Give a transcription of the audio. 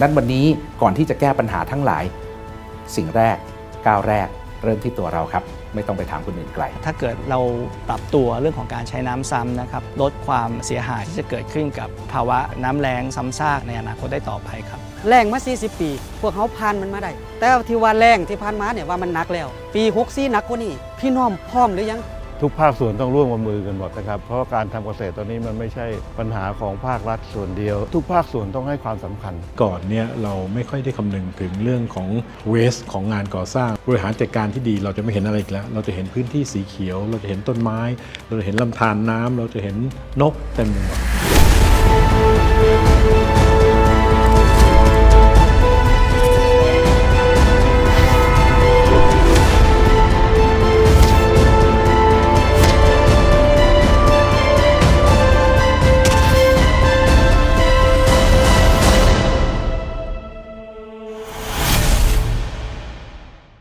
นั้นวันนี้ก่อนที่จะแก้ปัญหาทั้งหลายสิ่งแรกก้าวแรกเริ่มที่ตัวเราครับไม่ต้องไปถามคนอื่นไกลถ้าเกิดเราปรับตัวเรื่องของการใช้น้ำซ้ำนะครับลดความเสียหายที่จะเกิดขึ้นกับภาวะน้ำแล้งซ้ำซากในอนาคตได้ต่อไปครับแรงมา40 ปีพวกเขาผ่านมันมาได้แต่ที่ว่าแรงที่ผ่านมาเนี่ยว่ามันหนักแล้วปี64หนักกว่านี้พี่น้องพร้อมหรือยังทุกภาคส่วนต้องร่วมมือกันหมดนะครับเพราะการทำเกษตรตอนนี้มันไม่ใช่ปัญหาของภาครัฐส่วนเดียวทุกภาคส่วนต้องให้ความสำคัญก่อนเนี่ยเราไม่ค่อยได้คำนึงถึงเรื่องของ waste ของงานก่อสร้างบริหารจัดการที่ดีเราจะไม่เห็นอะไรอีกแล้วเราจะเห็นพื้นที่สีเขียวเราจะเห็นต้นไม้เราจะเห็นลำธารน้ำเราจะเห็นนกเต็มไปหมด